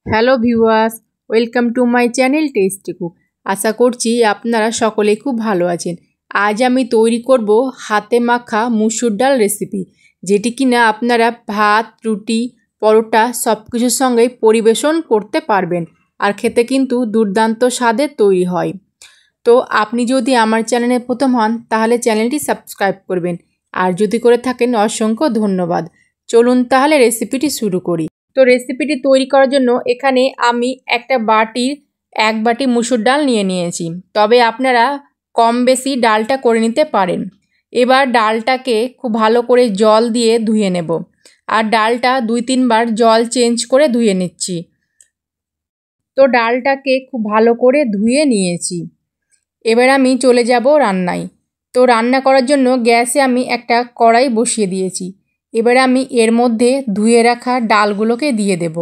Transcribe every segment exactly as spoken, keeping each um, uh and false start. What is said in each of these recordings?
Hello viewers, welcome to my channel tasty cook. আশা করছি আপনারা সকলেই খুব ভালো আছেন। আজ আমি তৈরি করব হাতে মাখা মুসুর ডাল রেসিপি, যেটি কিনা আপনারা ভাত, রুটি, পরোটা সব কিছুর সঙ্গেই পরিবেশন করতে পারবেন, আর খেতে কিন্তু দুর্দান্ত স্বাদের তৈরি হয়। তো আপনি যদি আমার চ্যানেলে প্রথম হন তাহলে চ্যানেলটি সাবস্ক্রাইব করবেন, আর যদি করে থাকেন অসংখ্য ধন্যবাদ। চলুন তাহলে রেসিপিটি শুরু করি। তো রেসিপিটি তৈরি করার জন্য এখানে আমি একটা বাটির এক বাটি মুসুর ডাল নিয়ে নিয়েছি, তবে আপনারা কম বেশি ডালটা করে নিতে পারেন। এবার ডালটাকে খুব ভালো করে জল দিয়ে ধুয়ে নেব, আর ডালটা দুই তিনবার জল চেঞ্জ করে ধুয়ে নিচ্ছি। তো ডালটাকে খুব ভালো করে ধুয়ে নিয়েছি। এবার আমি চলে যাব রান্নায়। তো রান্না করার জন্য গ্যাসে আমি একটা কড়াই বসিয়ে দিয়েছি। এবার আমি এর মধ্যে ধুয়ে রাখা ডালগুলোকে দিয়ে দেব।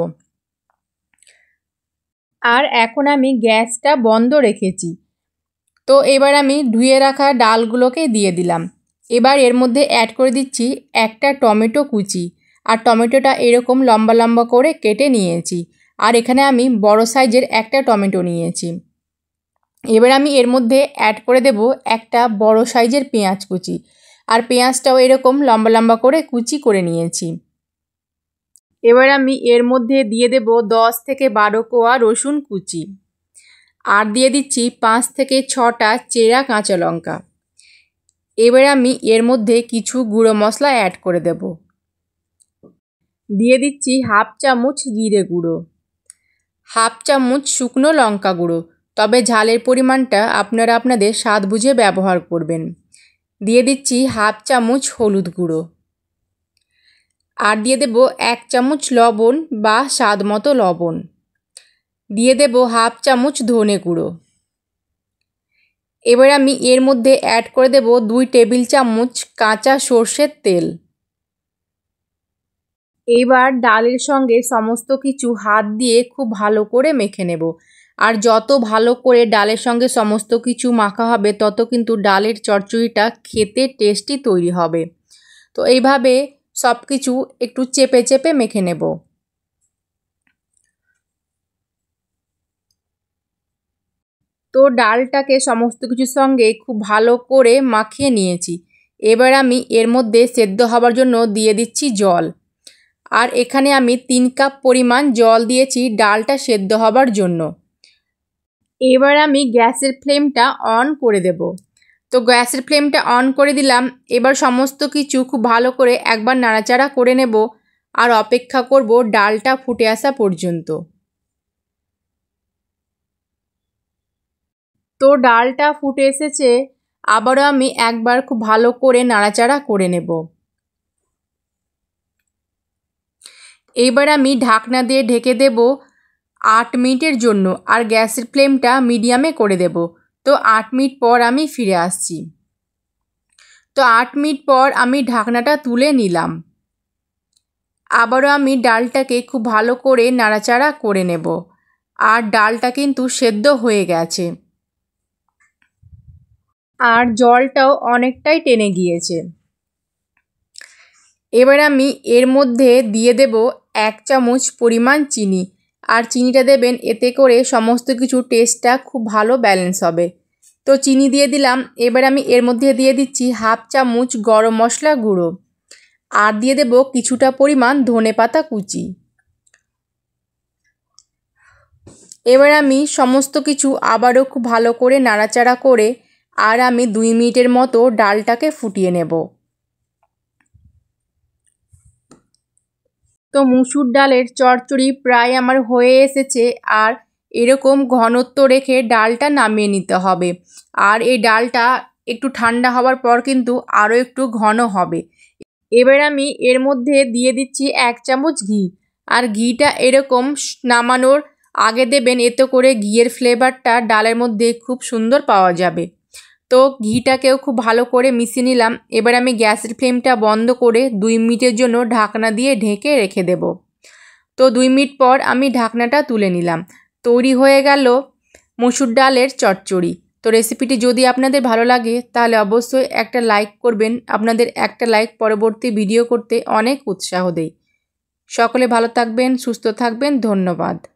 আর এখন আমি গ্যাসটা বন্ধ রেখেছি। তো এবার আমি ধুয়ে রাখা ডালগুলোকে দিয়ে দিলাম। এবার এর মধ্যে অ্যাড করে দিচ্ছি একটা টমেটো কুচি, আর টমেটোটা এরকম লম্বা লম্বা করে কেটে নিয়েছি। আর এখানে আমি বড় সাইজের একটা টমেটো নিয়েছি। এবার আমি এর মধ্যে অ্যাড করে দেব একটা বড় সাইজের পেঁয়াজ কুচি, আর পেঁয়াজটাও এরকম লম্বা লম্বা করে কুচি করে নিয়েছি। এবার আমি এর মধ্যে দিয়ে দেব দশ থেকে বারো কোয়া রসুন কুচি, আর দিয়ে দিচ্ছি পাঁচ থেকে ছটা চেরা কাঁচা লঙ্কা। এবার আমি এর মধ্যে কিছু গুঁড়ো মশলা অ্যাড করে দেব। দিয়ে দিচ্ছি হাফ চামচ জিরে গুঁড়ো, হাফ চামচ শুকনো লঙ্কা গুঁড়ো, তবে ঝালের পরিমাণটা আপনারা আপনাদের স্বাদ বুঝে ব্যবহার করবেন। দিয়ে দিচ্ছি হাফ চামচ হলুদ গুঁড়ো, আর দিয়ে দেব এক চামচ লবণ বা স্বাদ মতো লবণ। দিয়ে দেব হাফ চামচ ধনে গুঁড়ো। এবার আমি এর মধ্যে অ্যাড করে দেব দুই টেবিল চামচ কাঁচা সর্ষের তেল। এবার ডালের সঙ্গে সমস্ত কিছু হাত দিয়ে খুব ভালো করে মেখে নেব। আর যত ভালো করে ডালের সঙ্গে সমস্ত কিছু মাখা হবে তত কিন্তু ডালের চচ্চড়িটা খেতে টেস্টি তৈরি হবে। তো এইভাবে সব কিছু একটু চেপে চেপে মেখে নেব। তো ডালটাকে সমস্ত কিছুর সঙ্গে খুব ভালো করে মাখিয়ে নিয়েছি। এবার আমি এর মধ্যে সেদ্ধ হবার জন্য দিয়ে দিচ্ছি জল, আর এখানে আমি তিন কাপ পরিমাণ জল দিয়েছি ডালটা সেদ্ধ হবার জন্য। এবার আমি গ্যাসের ফ্লেমটা অন করে দেব। তো গ্যাসের ফ্লেমটা অন করে দিলাম। এবার সমস্ত কিছু খুব ভালো করে একবার নাড়াচাড়া করে নেব, আর অপেক্ষা করব ডালটা ফুটে আসা পর্যন্ত। তো ডালটা ফুটে এসেছে, আবারও আমি একবার খুব ভালো করে নাড়াচাড়া করে নেব। এবার আমি ঢাকনা দিয়ে ঢেকে দেব আট মিনিটের জন্য, আর গ্যাসের ফ্লেমটা মিডিয়ামে করে দেব। তো আট মিনিট পর আমি ফিরে আসছি। তো আট মিনিট পর আমি ঢাকনাটা তুলে নিলাম। আবারও আমি ডালটাকে খুব ভালো করে নাড়াচাড়া করে নেব, আর ডালটা কিন্তু সেদ্ধ হয়ে গেছে, আর জলটাও অনেকটাই টেনে গিয়েছে। এবার আমি এর মধ্যে দিয়ে দেব এক চামচ পরিমাণ চিনি, আর চিনিটা দেবেন এতে করে সমস্ত কিছু টেস্টটা খুব ভালো ব্যালেন্স হবে। তো চিনি দিয়ে দিলাম। এবার আমি এর মধ্যে দিয়ে দিচ্ছি হাফ চামচ গরম মশলা গুঁড়ো, আর দিয়ে দেব কিছুটা পরিমাণ ধনেপাতা কুচি। এবার আমি সমস্ত কিছু আবারও খুব ভালো করে নাড়াচাড়া করে আর আমি দুই মিনিটের মতো ডালটাকে ফুটিয়ে নেব। তো মুসুর ডালের চচ্চড়ি প্রায় আমার হয়ে এসেছে, আর এরকম ঘনত্ব রেখে ডালটা নামিয়ে নিতে হবে। আর এই ডালটা একটু ঠান্ডা হওয়ার পর কিন্তু আরও একটু ঘন হবে। এবার আমি এর মধ্যে দিয়ে দিচ্ছি এক চামচ ঘি, আর ঘিটা এরকম নামানোর আগে দেবেন, এতে করে ঘিয়ের ফ্লেভারটা ডালের মধ্যে খুব সুন্দর পাওয়া যাবে। তো ঘিটাকেও খুব ভালো করে মিশিয়ে নিলাম। এবার আমি গ্যাসের ফ্লেমটা বন্ধ করে দুই মিনিটের জন্য ঢাকনা দিয়ে ঢেকে রেখে দেব। তো দুই মিনিট পর আমি ঢাকনাটা তুলে নিলাম। তৈরি হয়ে গেল মুসুর ডালের চচ্চড়ি। তো রেসিপিটি যদি আপনাদের ভালো লাগে তাহলে অবশ্যই একটা লাইক করবেন। আপনাদের একটা লাইক পরবর্তী ভিডিও করতে অনেক উৎসাহ দেয়। সকলে ভালো থাকবেন, সুস্থ থাকবেন। ধন্যবাদ।